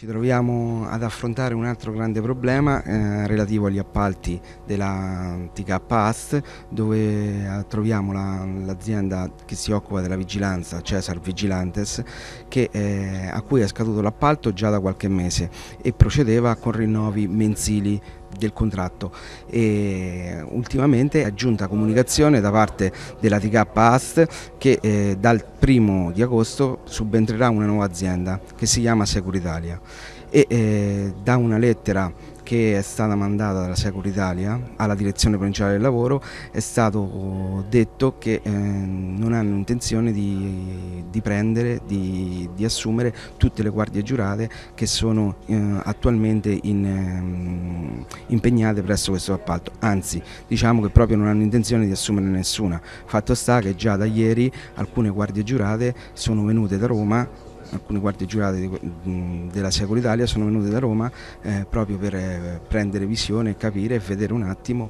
Ci troviamo ad affrontare un altro grande problema relativo agli appalti della TK Ast, dove troviamo l'azienda che si occupa della vigilanza, Cesar Vigilantes, a cui è scaduto l'appalto già da qualche mese e procedeva con rinnovi mensili del contratto, e ultimamente è giunta comunicazione da parte della TK Ast che dal 1° di agosto subentrerà una nuova azienda che si chiama Securitalia, e da una lettera che è stata mandata dalla Securitalia alla direzione provinciale del lavoro è stato detto che non hanno intenzione di assumere tutte le guardie giurate che sono attualmente impegnate presso questo appalto, anzi diciamo che proprio non hanno intenzione di assumere nessuna. Fatto sta che già da ieri alcune guardie giurate sono venute da Roma. Alcune guardie giurate della Securitalia sono venute da Roma proprio per prendere visione e capire e vedere un attimo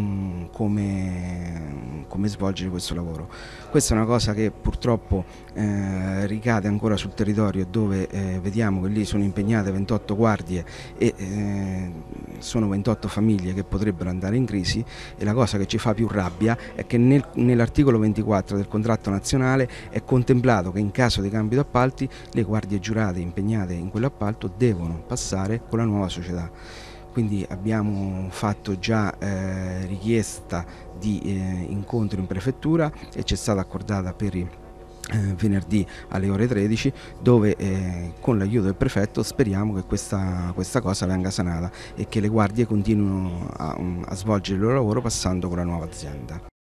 come svolgere questo lavoro. Questa è una cosa che purtroppo ricade ancora sul territorio, dove vediamo che lì sono impegnate 28 guardie e sono 28 famiglie che potrebbero andare in crisi, e la cosa che ci fa più rabbia è che nell'articolo 24 del contratto nazionale è contemplato che in caso di cambio d'appalti le guardie giurate impegnate in quell'appalto devono passare con la nuova società. Quindi abbiamo fatto già richiesta di incontro in prefettura e ci è stata accordata per venerdì alle ore 13, dove con l'aiuto del prefetto speriamo che questa cosa venga sanata e che le guardie continuino a svolgere il loro lavoro passando con la nuova azienda.